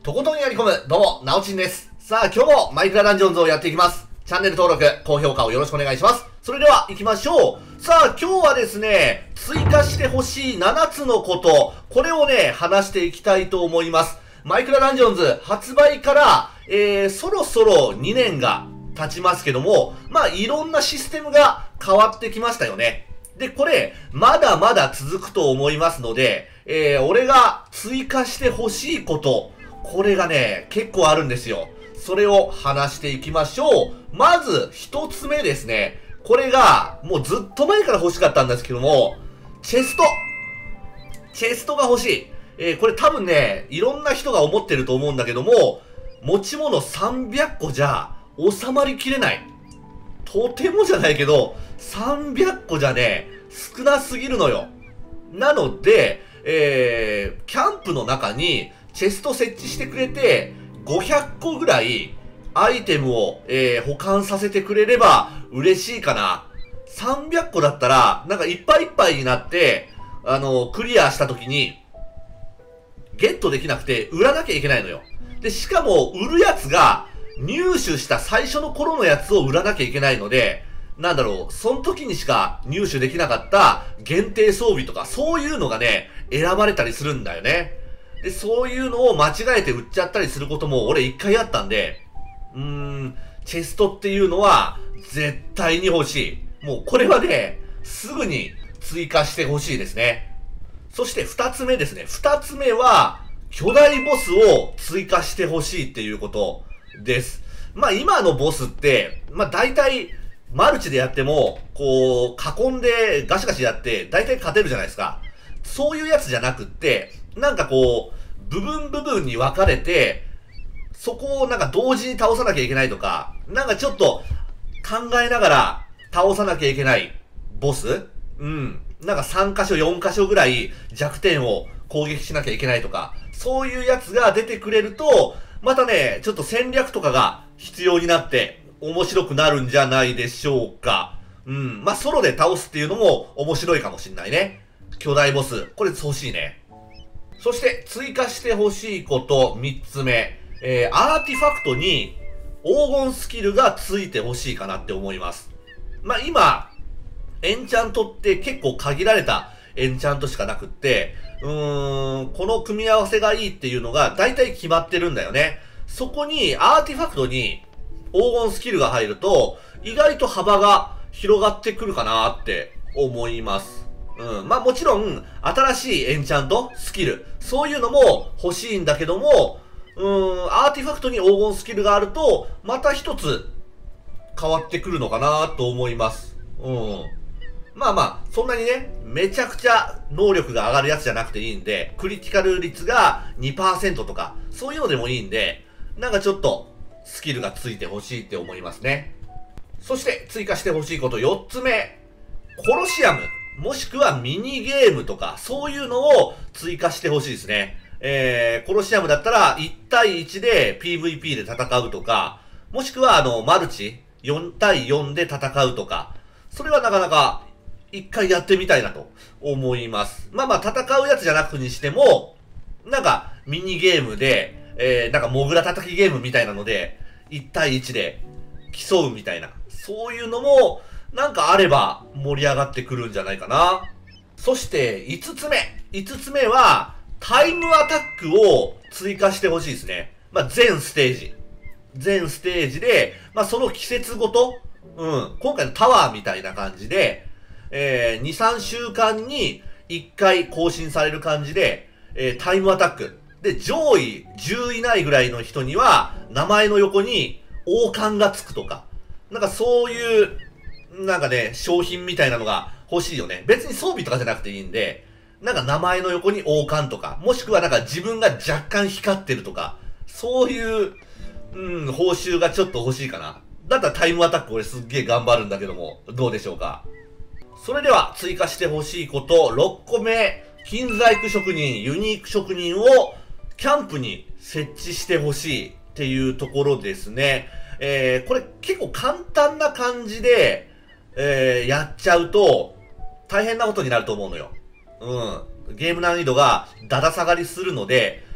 とことんやり込む、どうも、なおちんです。さあ、今日もマイクラダンジョンズをやっていきます。チャンネル登録、高評価をよろしくお願いします。それでは、行きましょう。さあ、今日はですね、追加してほしい7つのこと、これをね、話していきたいと思います。マイクラダンジョンズ発売から、そろそろ2年が経ちますけども、いろんなシステムが変わってきましたよね。で、これ、まだまだ続くと思いますので、俺が追加してほしいこと、これがね、結構あるんですよ。それを話していきましょう。まず、一つ目ですね。これが、もうずっと前から欲しかったんですけども、チェスト。チェストが欲しい。これ多分ね、いろんな人が思ってると思うんだけども、持ち物300個じゃ収まりきれない。とてもじゃないけど、300個じゃね、少なすぎるのよ。なので、キャンプの中にチェスト設置してくれて、500個ぐらいアイテムを、保管させてくれれば嬉しいかな。300個だったら、なんかいっぱいいっぱいになって、クリアした時に、ゲットできなくて売らなきゃいけないのよ。で、しかも売るやつが、入手した最初の頃のやつを売らなきゃいけないので、なんだろう、その時にしか入手できなかった限定装備とか、そういうのがね、選ばれたりするんだよね。で、そういうのを間違えて売っちゃったりすることも俺一回あったんで、チェストっていうのは絶対に欲しい。もうこれはね、すぐに追加して欲しいですね。そして二つ目ですね。二つ目は、巨大ボスを追加して欲しいっていうことです。今のボスって、大体、マルチでやっても、こう、囲んでガシガシやって、大体勝てるじゃないですか。そういうやつじゃなくって、なんかこう、部分部分に分かれて、そこをなんか同時に倒さなきゃいけないとか、なんかちょっと考えながら倒さなきゃいけないボス？なんか3箇所4箇所ぐらい弱点を攻撃しなきゃいけないとか、そういうやつが出てくれると、またね、ちょっと戦略とかが必要になって面白くなるんじゃないでしょうか。ソロで倒すっていうのも面白いかもしんないね。巨大ボス。これ欲しいね。そして追加して欲しいこと3つ目。アーティファクトに黄金スキルがついて欲しいかなって思います。今、エンチャントって結構限られたエンチャントしかなくって、この組み合わせがいいっていうのが大体決まってるんだよね。そこにアーティファクトに黄金スキルが入ると、意外と幅が広がってくるかなって思います。もちろん、新しいエンチャント、スキル、そういうのも欲しいんだけども、アーティファクトに黄金スキルがあると、また一つ変わってくるのかなと思います。そんなにね、めちゃくちゃ能力が上がるやつじゃなくていいんで、クリティカル率が 2% とか、そういうのでもいいんで、なんかちょっと、スキルがついてほしいって思いますね。そして追加してほしいこと4つ目。コロシアム、もしくはミニゲームとか、そういうのを追加してほしいですね。コロシアムだったら1対1で PVP で戦うとか、もしくはマルチ4対4で戦うとか、それはなかなか一回やってみたいなと思います。戦うやつじゃなくにしても、なんかミニゲームで、なんかモグラ叩きゲームみたいなので、1対1で競うみたいな、そういうのも、なんかあれば盛り上がってくるんじゃないかな。そして5つ目。5つ目は、タイムアタックを追加してほしいですね。全ステージ。全ステージで、その季節ごと、今回のタワーみたいな感じで、2、3週間に1回更新される感じで、タイムアタック。で、上位10位以内ぐらいの人には、名前の横に王冠がつくとか、なんかそういう、なんかね、商品みたいなのが欲しいよね。別に装備とかじゃなくていいんで、なんか名前の横に王冠とか、もしくはなんか自分が若干光ってるとか、そういう、報酬がちょっと欲しいかな。だったらタイムアタック俺すっげえ頑張るんだけども、どうでしょうか。それでは追加して欲しいこと6個目。金細工職人、ユニーク職人をキャンプに設置して欲しいっていうところですね。これ結構簡単な感じで、やっちゃうと大変なことになると思うのよ。ゲーム難易度がだだ下がりするので、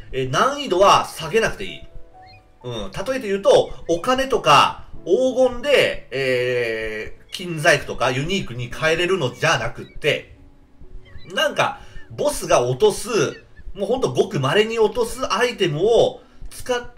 難易度は下げなくていい。うん。例えて言うと、お金とか黄金で、金細工とかユニークに変えれるのじゃなくって、なんか、ボスが落とす、もうほんとごく稀に落とすアイテムを使って、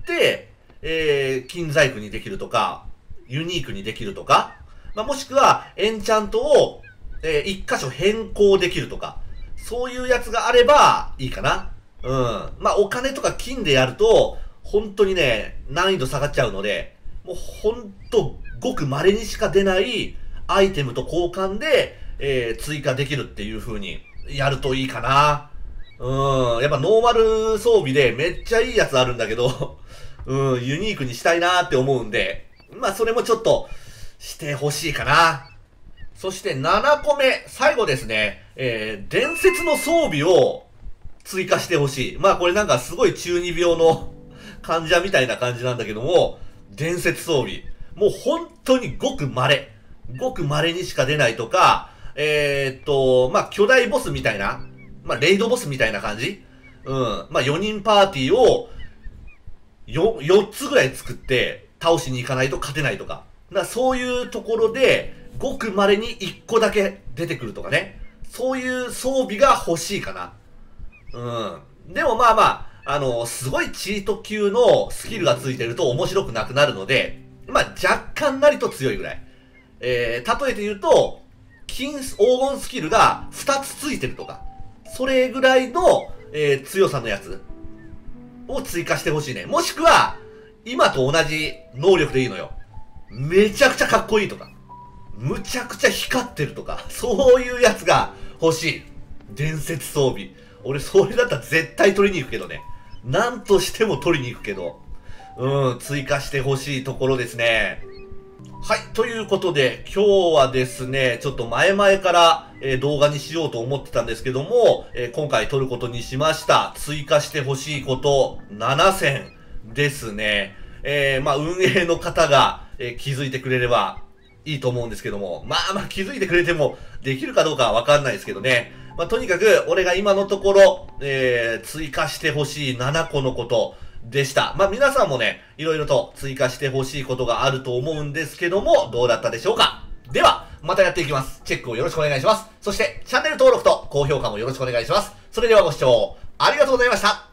金細工にできるとか、ユニークにできるとか、まあ、もしくはエンチャントを、一箇所変更できるとか、そういうやつがあればいいかな。うん。まあ、お金とか金でやると、本当にね、難易度下がっちゃうので、もうほんと、ごく稀にしか出ないアイテムと交換で、追加できるっていう風にやるといいかな。うん。やっぱノーマル装備でめっちゃいいやつあるんだけど、うん、ユニークにしたいなーって思うんで、まあそれもちょっとしてほしいかな。そして7個目、最後ですね、伝説の装備を追加してほしい。まあこれなんかすごい中二病の患者みたいな感じなんだけども、伝説装備。もう本当にごく稀にしか出ないとか、まあ巨大ボスみたいな、まあレイドボスみたいな感じ。うん。まあ4人パーティーを4つぐらい作って倒しに行かないと勝てないとか。そういうところで、ごく稀に1個だけ出てくるとかね。そういう装備が欲しいかな。うん。でもまあまあ、すごいチート級のスキルがついてると面白くなくなるので、まあ若干なりと強いぐらい。例えて言うと、黄金スキルが2つついてるとか。それぐらいの、強さのやつを追加してほしいね。もしくは、今と同じ能力でいいのよ。めちゃくちゃかっこいいとか。むちゃくちゃ光ってるとか。そういうやつが欲しい。伝説装備。俺それだったら絶対取りに行くけどね。なんとしても取りに行くけど。追加してほしいところですね。はい。ということで、今日はですね、ちょっと前々から、動画にしようと思ってたんですけども、今回撮ることにしました。追加してほしいこと7選ですね。まあ、運営の方が、気づいてくれればいいと思うんですけども、まあまあ気づいてくれてもできるかどうかはわかんないですけどね。まあ、とにかく、俺が今のところ、追加してほしい7個のことでした。まあ、皆さんもね、いろいろと追加してほしいことがあると思うんですけども、どうだったでしょうか。では、またやっていきます。チェックをよろしくお願いします。そして、チャンネル登録と高評価もよろしくお願いします。それではご視聴ありがとうございました。